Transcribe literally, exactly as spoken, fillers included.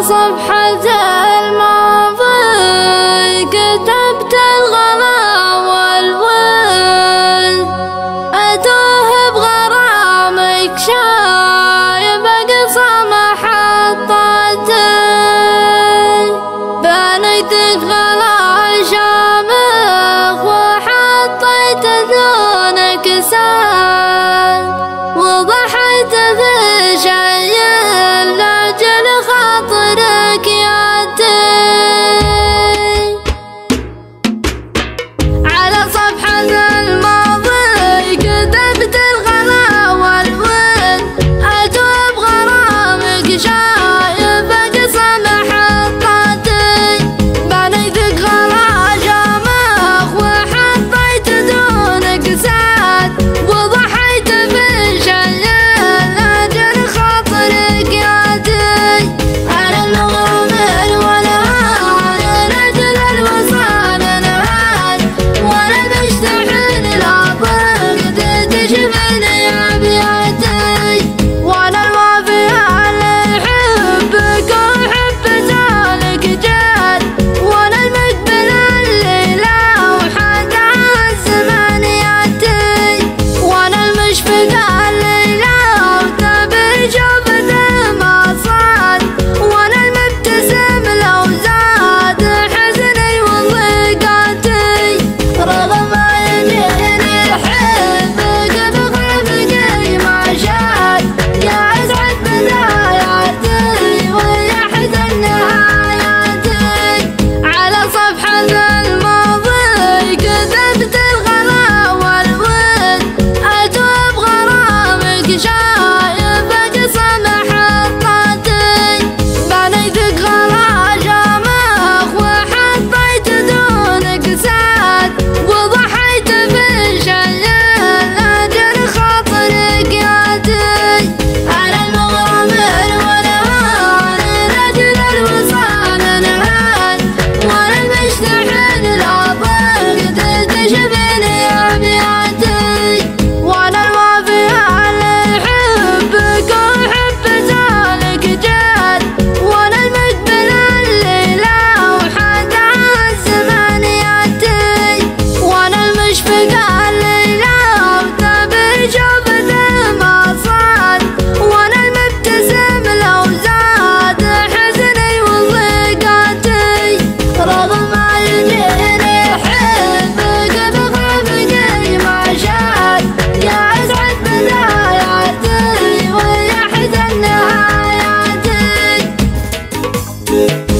صفحة الماضي كتبت الغلا والود، أتوه بغرامك شايب أقصى محطتي، بنيتك غلا شامخ وحطيت دونك ساد، وضحيت في شيء لاجل خاطرك ياتي. على صفحة الماضي كتبت الغلا والود، أتوب غرامك شايف أقصى محطتي، بنيتك غلا شامخ وحطيت دونك ساد، وضحيت في شيء لاجل خاطرك ياتي. أنا المغامر والهان لأجل الوصال نهان، وأنا مشتحن العطر تكتشفني أبياتي، وأنا الوافي اللي يحبك ويحب ذلك جاد، وأنا المقبل اللي لو حد عالزمان ياتي، وأنا المشفق اللي لو تبي شوفته ما صاد، وأنا المبتسم لو زاد حزني وضيقاتي، رغم اني احبك بقلبي ما شاد، يا اسعد بداياتي ويا احزن نهاياتي. على صفحة الماضي كتبت الغلا والود، أتوب غرامك شايف أقصى محطتي، بنيتك غلا شامخ وحطيت دونك ساد، وضحيت في شيء لاجل خاطرك ياتي. أنا المغامر والهان لأجل الوصال نهان، وأنا المشتحن العطر تكتشفني أبياتي، وأنا الوافي اللي يحبك ويحب ذلك جاد، وأنا المقبل اللي لو حد عالزمان ياتي، وأنا المشفق اللي لو تبي شوفته ما صاد، وأنا المبتسم لو زاد حزني وضيقاتي، رغم اني احبك بقلبي ما شاد، يا اسعد بداياتي ويا احزن نهاياتي.